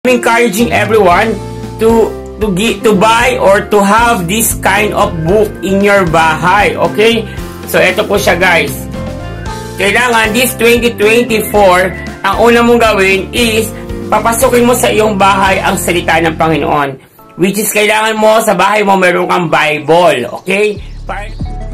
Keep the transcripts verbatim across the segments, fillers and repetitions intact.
I'm encouraging everyone to to get to buy or to have this kind of book in your bahay, okay? So ito po siya, guys. Kailangan this twenty twenty-four, ang una mong gawin is papasukin mo sa iyong bahay ang salita ng Panginoon, which is kailangan mo sa bahay mo meron kang Bible, okay? Para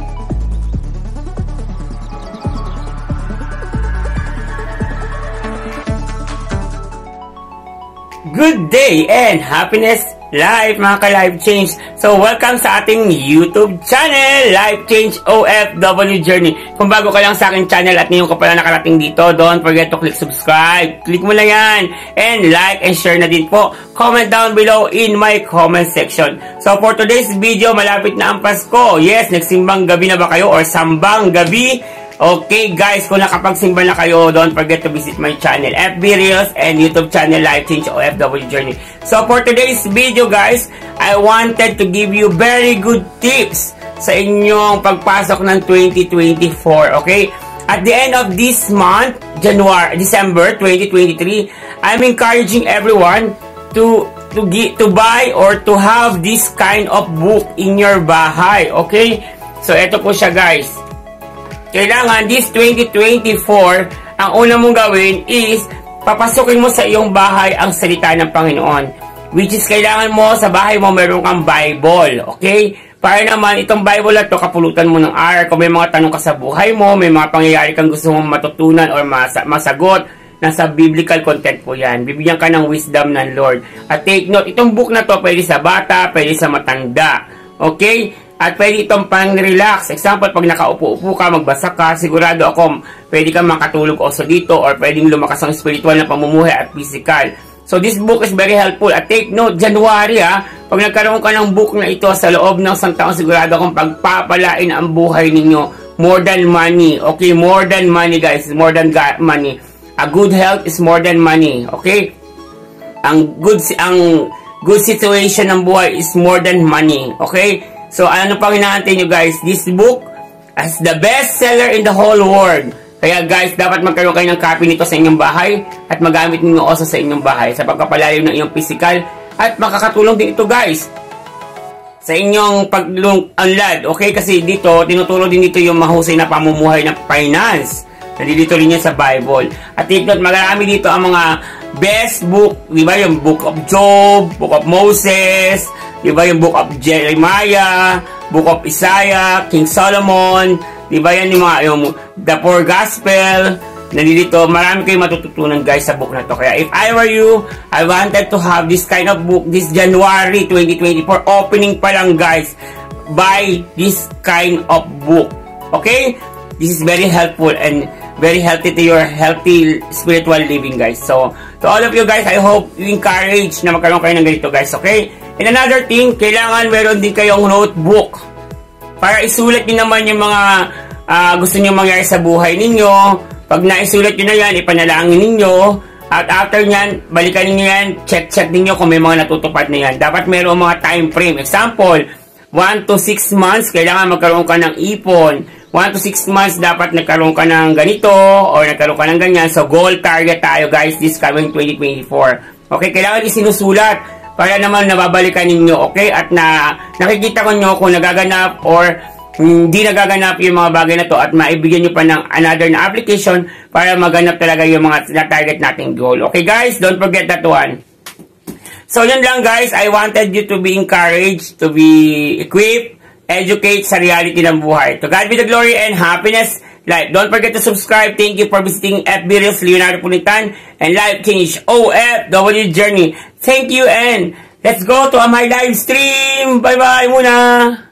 good day and happiness life, mga ka-Life Change. So, welcome sa ating YouTube channel, Life Change O F W Journey. Kung bago ka lang sa aking channel at ngayon ka pala nakarating dito, don't forget to click subscribe. Click mo na yan. And like and share na din po. Comment down below in my comment section. So, for today's video, malapit na ang Pasko. Yes, nagsimbang gabi na ba kayo or sambang gabi? Okay guys, kung nakapagsimba na kayo, don't forget to visit my channel, F B Reels, and YouTube channel, Life Change O F W Journey. So for today's video guys, I wanted to give you very good tips sa inyong pagpasok ng twenty twenty-four, okay? At the end of this month, January, December twenty twenty-three, I'm encouraging everyone to to get to buy or to have this kind of book in your bahay, okay? So ito po siya, guys. Kailangan this twenty twenty-four, ang una mong gawin is papasukin mo sa iyong bahay ang salita ng Panginoon, which is kailangan mo sa bahay mo meron kang Bible, okay? Para naman itong Bible na to, kapulutan mo ng aral. Kung may mga tanong ka sa buhay mo, may mga pangyayari kang gusto mong matutunan or mas masagot, nasa biblical content po yan. Bibigyan ka ng wisdom ng Lord. At take note, itong book na to pwede sa bata, pwede sa matanda, okay? At pwede itong pang-relax. Example, pag nakaupo-upo ka, magbasa ka, sigurado ako, pwede kang makatulog also dito or pwedeng lumakas ang spiritual na pamumuhay at physical. So, this book is very helpful. At take note, January ha, pag nagkaroon ka ng book na ito sa loob ng isang taon, sigurado akong pagpapalain ang buhay ninyo. More than money. Okay, more than money guys. More than money. A good health is more than money. Okay? Ang good, ang good situation ng buhay is more than money. Okay? So, ano pang inaantay nyo guys? This book is the best seller in the whole world. Kaya guys, dapat magkaroon kayo ng copy nito sa inyong bahay at magamit ninyo also sa inyong bahay sa pagkapalalim ng inyong physical at makakatulong din ito guys sa inyong pag-unlad. Okay? Kasi dito, tinutulong din dito yung mahusay na pamumuhay ng finance. Nandito rin yan sa Bible. At take note, marami dito ang mga best book. Diba? Yung Book of Job, Book of Moses, diba yung Book of Jeremiah, Book of Isaiah, King Solomon, diba yan yung mga yung The Four Gospel. Nandito, marami kayong matututunan guys sa book na to. Kaya if I were you, I wanted to have this kind of book this January twenty twenty-four. Opening pa lang guys. Buy this kind of book. Okay? This is very helpful and very healthy to your healthy spiritual living guys. So, to all of you guys, I hope you encourage na magkaroon kayo ng ganito guys. Okay? And another thing, kailangan meron din kayong notebook para isulat nyo naman yung mga uh, gusto nyo mangyari sa buhay ninyo. Pag naisulat nyo na yan, ipanalangin ninyo. At after nyan, balikan ninyo yan, check-check ninyo kung may mga natutupad na yan. Dapat meron mga time frame. Example, one to six months, kailangan magkaroon ka ng ipon. one to six months, dapat nagkaroon ka ng ganito or nagkaroon ka ng ganyan. So, goal target tayo guys this coming twenty twenty-four. Okay, kailangan isinusulat para naman nababalikan ninyo, okay? At na nakikita ko nyo kung nagaganap or hindi nagaganap yung mga bagay na to at maibigyan nyo pa ng another na application para maganap talaga yung mga na-target nating goal. Okay guys, don't forget that one. So yun lang guys, I wanted you to be encouraged, to be equipped, educate sa reality ng buhay. To God be the glory and happiness life. Don't forget to subscribe. Thank you for visiting F B Reels, Leonardo Punitan, and Life Change O F W Journey. Thank you and let's go to my live stream. Bye-bye muna!